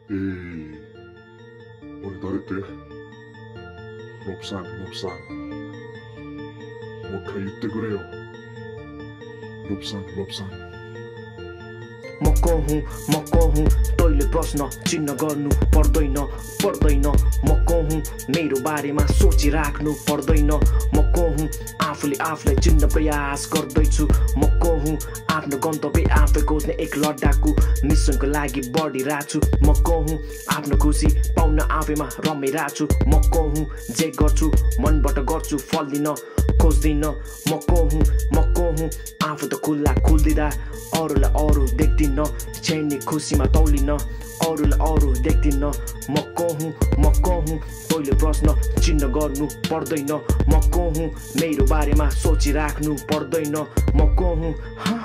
Ehi, volete? 롭상, 뭔가言ってくれよ. 롭상. म को हुँ तैले प्रश्न चिन्ह गर्नु पर्दैन म को हुँ मेरो बारेमा सोचिराख्नु पर्दैन म को हुँ आफूले आफूलाई चिन्न प्रयास गर्दैछु म को हुँ आफ्नो गन्तव्य आफै खोज्ने एक लड्डाकु मिसनको लागि बढिरहेछु म को हुँ आफ्नो खुसी पाउन आफैमा रमाइरहेछु म को हुँ जे गर्छु मनबाट गर्छु फल दिन खोज्दिन म को हुँ आफू त खुल्दिँदा अरूलाई अरू देख्दिन छैनी खुसीमा तौलिन अरूलाई अरू देख्दिन म को हुँ तैले प्रश्न चिन्ह गर्नु पर्दैन म को हुँ मेरो बारेमा सोचिराख्नु पर्दैन म को हुँ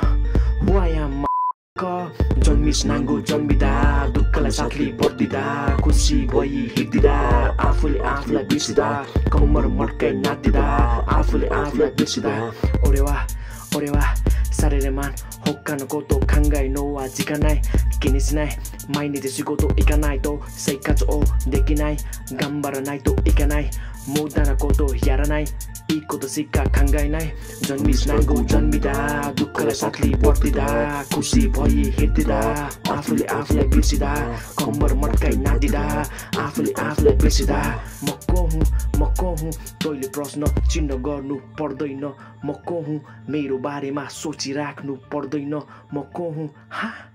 जन्मिस नाङ्गो जन्मिदा दुःखलाई साथले पर्दिदा खुसी भई हिँड्दिदा आफूले आफूलाई बिर्सिदा कम्मर मड्काइ नाच्दिदा आफूले आफूलाई बिर्सिदा ओरेवा सारेरेमान होक्कानो कोतो खाङ्गाइ नोवा जिकानाइ किनिसिनाइ माइने ते सिकोतो इकानाइ तो सैकाचो ओ देखिनाइ गाम्बारा नाइ तो इकानाइ मुदाना कोतो यारानाइ इको त सिक्का खाङ्गाइनाइ जन्मिस नाङ्गो जन्मिदा दुःखलाई साथले पर्दिदा खुसी भई हिँड्दिदा आफूले आफूलाई बिर्सिदा कम्मर मड्काइ नाच्दिदा आफूले आफूलाई बिर्सिदा म को हुँ तैले प्रश्न चिन्ह गर्नु पर्दैन म को हुँ मेरो बारेमा सोचिराख्नु पर्दैन म को हुँ